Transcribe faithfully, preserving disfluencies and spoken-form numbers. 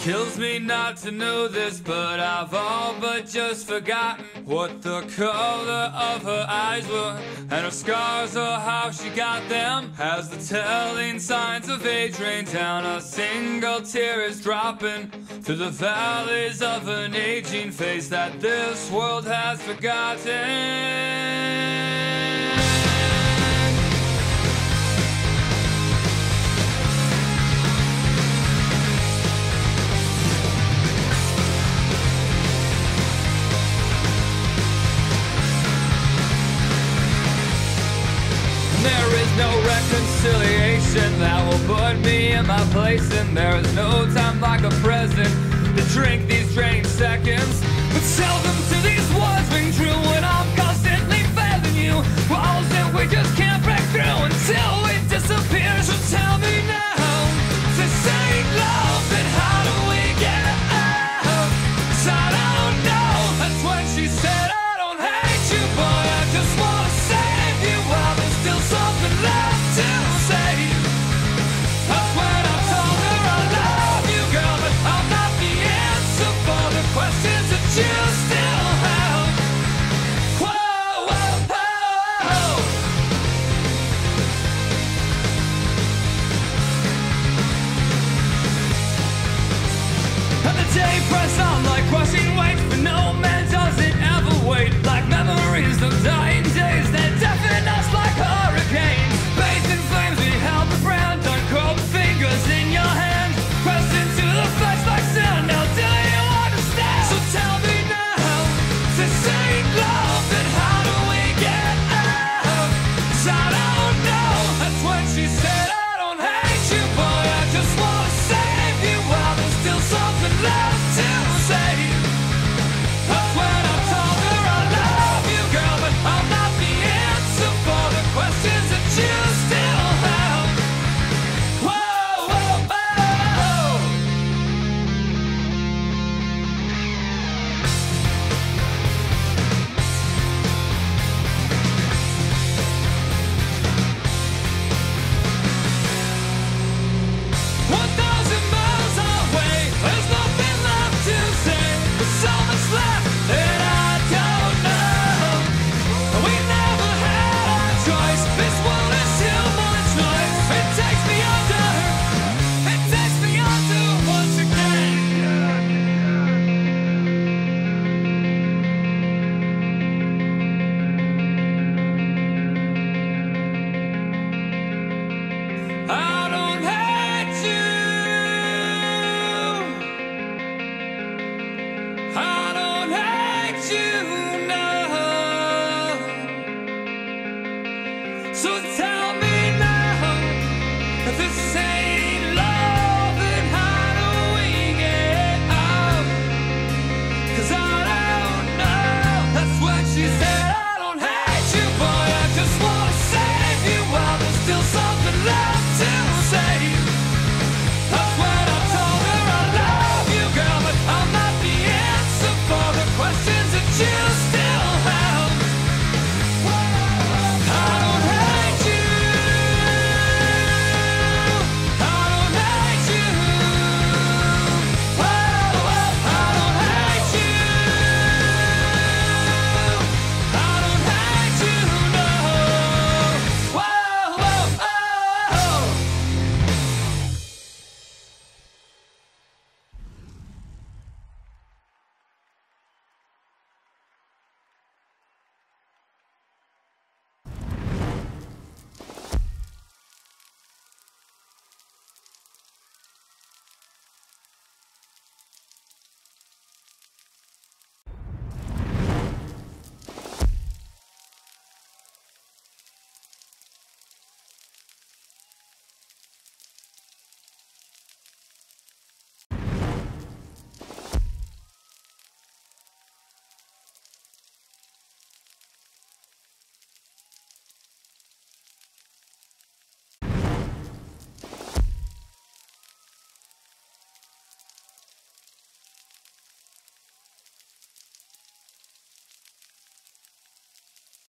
Kills me not to know this, but I've all but just forgotten what the color of her eyes were, and her scars or how she got them. As the telling signs of age rain down, a single tear is dropping through the valleys of an aging face that this world has forgotten. There is no reconciliation that will put me in my place, and there is no time like the present to drink these draining seconds. But tell them to these words ring true when I'm constantly failing you. Walls that we just can't break through until we disappear. So tell me now, this ain't love, then how do we get out? 'Cause I don't know. That's when she said, I don't hate you, boy, I just wanna save you. While there's still something left to say. That's when I told her I love you, girl, but I'm not the answer for the questions that you still have. Whoa, whoa, whoa. And the day press on like crushing weight, but no man does it ever wait. Like memories of dying days that deafen us like hurricanes. Bathed in flames, we held the brand, uncurled the fingers in your hands, pressed into the flesh like sin. Now do you understand? So tell me now, this ain't love, then how do we get out? 'Cause I don't know. That's when she said, I don't hate you, boy, I just wanna save you. While there's still something left to say.